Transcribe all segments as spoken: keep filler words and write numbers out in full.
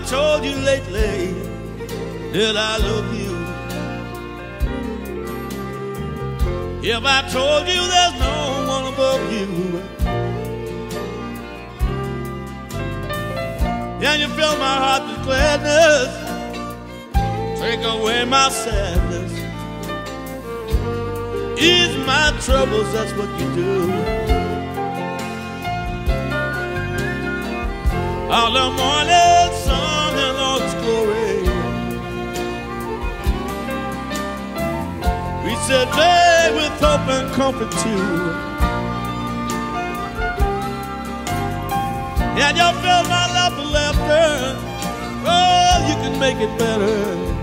told you lately that I love you? If I told you there's no one above you, and you fill my heart with gladness, take away my sadness, ease my troubles, that's what you do. All the morning sun and all its glory, we said day with hope and comfort too. And you fill my life with laughter, oh, you can make it better.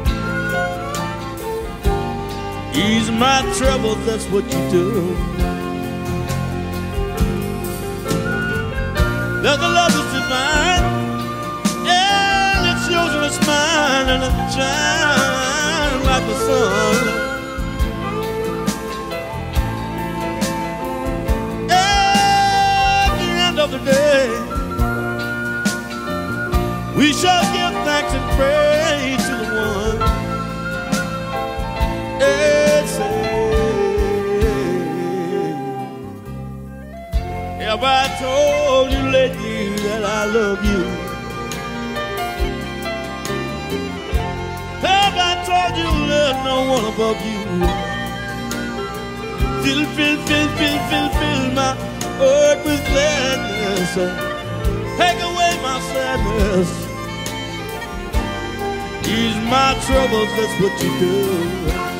Ease my troubles, that's what you do. There's a love that's divine, and it shows in a smile, and it shines like the sun. At the end of the day, we shall give thanks and praise to the one. And say, have I told you lately that I love you? Have I told you there's no one above you? Fill, fill, fill, fill, fill, fill my heart with gladness. Take away my sadness, ease my troubles, that's what you do.